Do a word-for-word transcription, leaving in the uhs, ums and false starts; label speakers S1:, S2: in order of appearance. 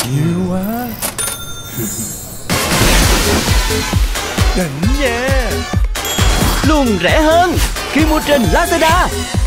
S1: Nhiều quá. Đỉnh nha.
S2: Luôn rẻ hơn khi mua trên Lazada.